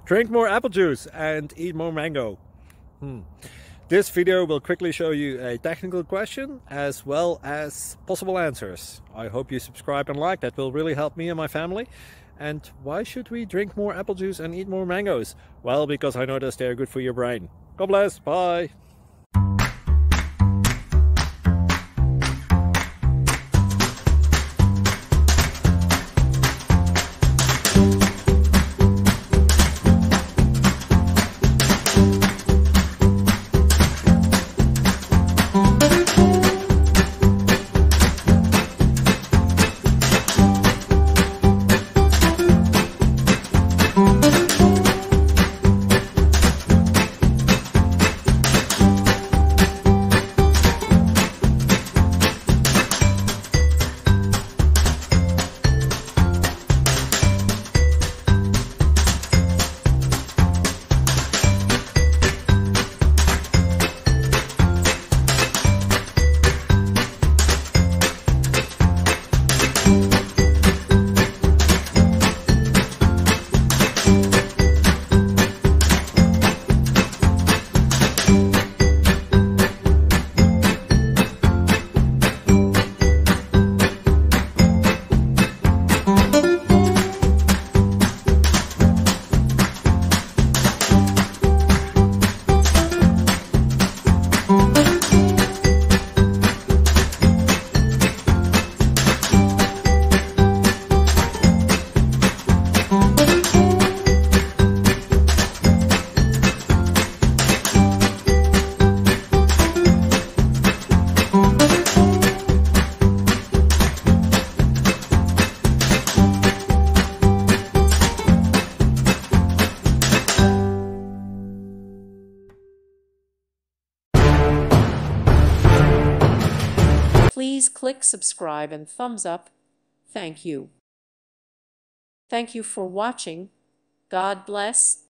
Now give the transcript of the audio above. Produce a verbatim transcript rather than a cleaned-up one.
Drink more apple juice and eat more mango. Hmm. This video will quickly show you a technical question as well as possible answers. I hope you subscribe and like, that will really help me and my family. And why should we drink more apple juice and eat more mangoes? Well, because I noticed they're good for your brain. God bless, bye! Please click subscribe and thumbs up. Thank you. Thank you for watching. God bless.